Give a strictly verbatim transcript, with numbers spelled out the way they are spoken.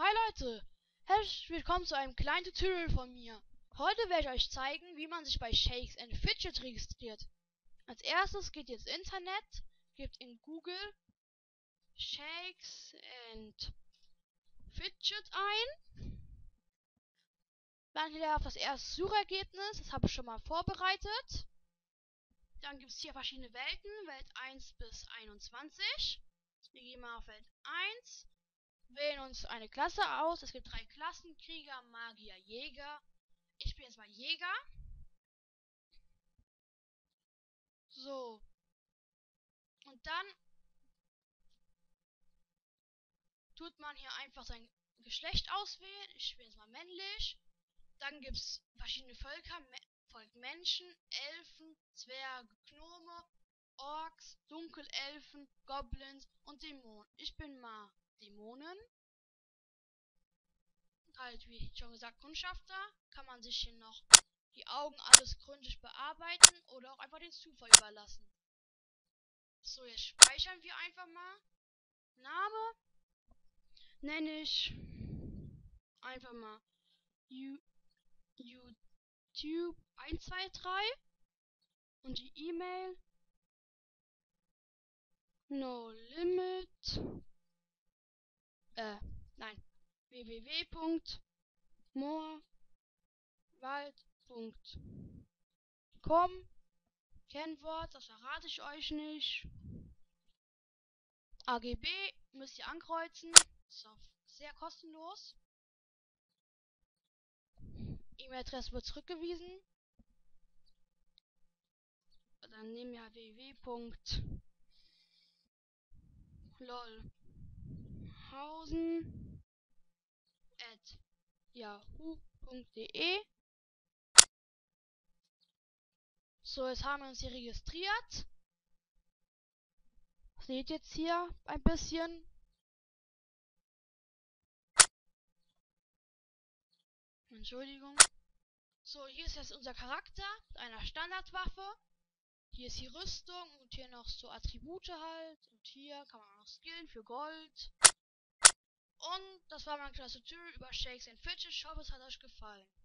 Hi Leute, herzlich willkommen zu einem kleinen Tutorial von mir. Heute werde ich euch zeigen, wie man sich bei Shakes and Fidget registriert. Als erstes geht ihr ins Internet, gebt in Google Shakes and Fidget ein. Dann geht ihr auf das erste Suchergebnis, das habe ich schon mal vorbereitet. Dann gibt es hier verschiedene Welten, Welt eins bis einundzwanzig. Wir gehen mal auf Welt eins. Wählen uns eine Klasse aus. Es gibt drei Klassen: Krieger, Magier, Jäger. Ich bin jetzt mal Jäger. So. Und dann tut man hier einfach sein Geschlecht auswählen. Ich bin jetzt mal männlich. Dann gibt es verschiedene Völker. Me Volk Menschen, Elfen, Zwerge, Gnome, Orks, Dunkelelfen, Goblins und Dämonen. Ich bin mal Dämonen. Halt, wie schon gesagt, Kundschafter. Kann man sich hier noch die Augen alles gründlich bearbeiten oder auch einfach den Zufall überlassen. So, jetzt speichern wir einfach mal. Name nenne ich einfach mal U YouTube eins zwei drei und die E-Mail no limit äh, nein w w w punkt moorwald punkt com. Kennwort, das verrate ich euch nicht. A G B müsst ihr ankreuzen. Ist auch sehr kostenlos. E-Mail-Adresse wird zurückgewiesen. Dann nehmen wir w w w punkt lolhausen at yahoo punkt de. So, jetzt haben wir uns hier registriert. Seht jetzt hier ein bisschen. Entschuldigung. So, hier ist jetzt unser Charakter mit einer Standardwaffe. Hier ist die Rüstung und hier noch so Attribute halt. Und hier kann man auch noch skillen für Gold. Und das war mein kleines Tutorial über Shakes and Fidget. Ich hoffe, es hat euch gefallen.